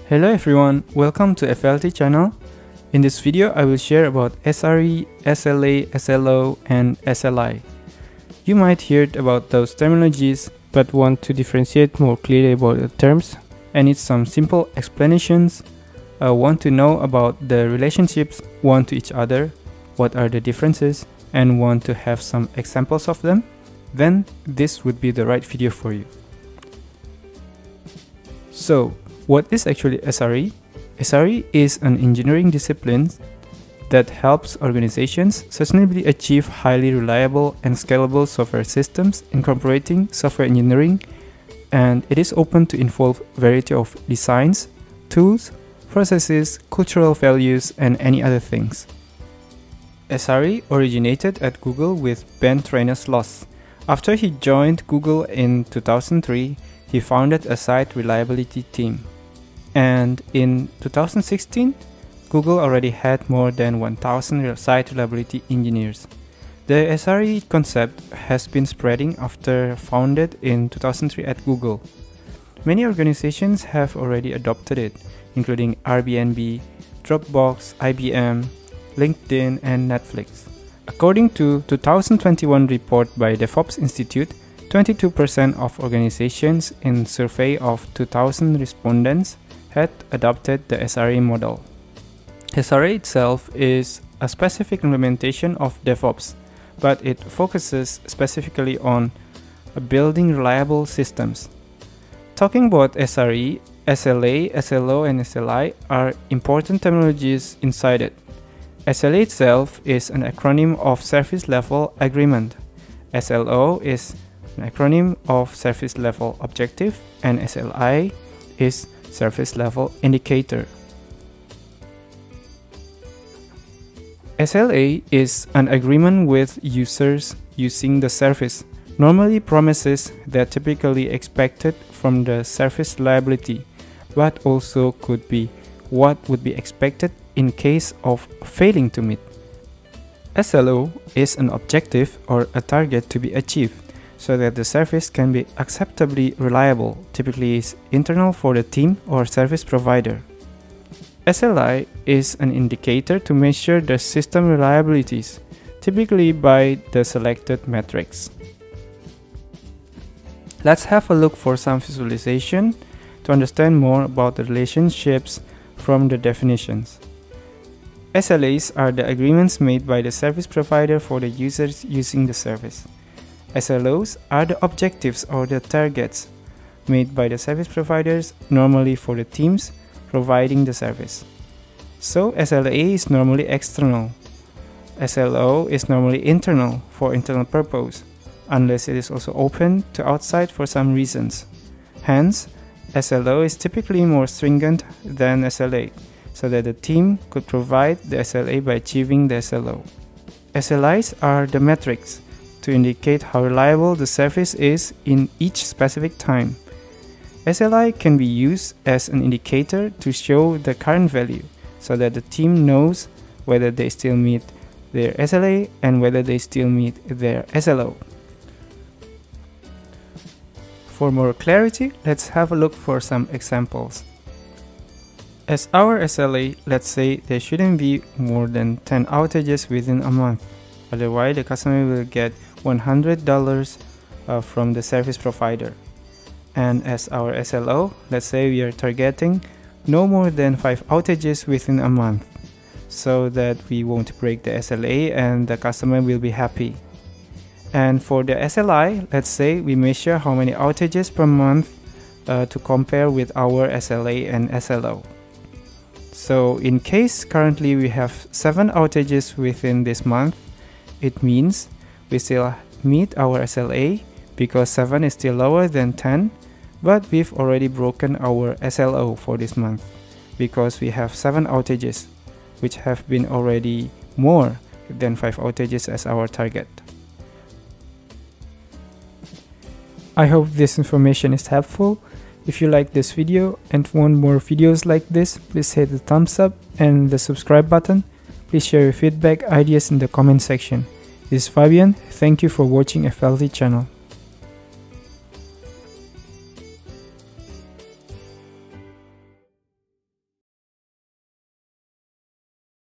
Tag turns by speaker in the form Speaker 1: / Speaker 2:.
Speaker 1: Hello everyone, welcome to FLT channel. In this video, I will share about SRE, SLA, SLO, and SLI. You might hear about those terminologies, but want to differentiate more clearly about the terms and need some simple explanations. Want to know about the relationships one to each other, what are the differences, and want to have some examples of them, then this would be the right video for you. So, what is actually SRE? SRE is an engineering discipline that helps organizations sustainably achieve highly reliable and scalable software systems incorporating software engineering, and it is open to involve a variety of designs, tools, processes, cultural values, and any other things. SRE originated at Google with Ben Trainersloss. After he joined Google in 2003, he founded a site reliability team. And in 2016, Google already had more than 1,000 site reliability engineers. The SRE concept has been spreading after founded in 2003 at Google. Many organizations have already adopted it, including Airbnb, Dropbox, IBM, LinkedIn, and Netflix. According to 2021 report by DevOps Institute, 22% of organizations in survey of 2,000 respondents had adopted the SRE model. SRE itself is a specific implementation of DevOps, but it focuses specifically on building reliable systems. Talking about SRE, SLA, SLO, and SLI are important terminologies inside it. SLA itself is an acronym of Service Level Agreement. SLO is an acronym of Service Level Objective, and SLI is Service Level Indicator. SLA is an agreement with users using the service, normally promises that typically expected from the service reliability, but also could be what would be expected in case of failing to meet. SLO is an objective or a target to be achieved, so that the service can be acceptably reliable, typically is internal for the team or service provider. SLI is an indicator to measure the system reliabilities, typically by the selected metrics. Let's have a look for some visualization to understand more about the relationships from the definitions. SLAs are the agreements made by the service provider for the users using the service. SLOs are the objectives or the targets made by the service providers, normally for the teams providing the service. So SLA is normally external. SLO is normally internal for internal purpose, unless it is also open to outside for some reasons. Hence, SLO is typically more stringent than SLA, so that the team could provide the SLA by achieving the SLO. SLIs are the metrics to indicate how reliable the service is in each specific time. SLI can be used as an indicator to show the current value, so that the team knows whether they still meet their SLA and whether they still meet their SLO. For more clarity, let's have a look for some examples. As our SLA, let's say there shouldn't be more than 10 outages within a month. Otherwise, the customer will get $100 from the service provider. And as our SLO, let's say we are targeting no more than 5 outages within a month, so that we won't break the SLA and the customer will be happy. And for the SLI, let's say we measure how many outages per month to compare with our SLA and SLO. So in case currently we have 7 outages within this month, it means we still meet our SLA because 7 is still lower than 10, but we've already broken our SLO for this month because we have 7 outages, which have been already more than 5 outages as our target. I hope this information is helpful. If you like this video and want more videos like this, please hit the thumbs up and the subscribe button. Please share your feedback, ideas in the comment section. This is Fabian. Thank you for watching FLT channel.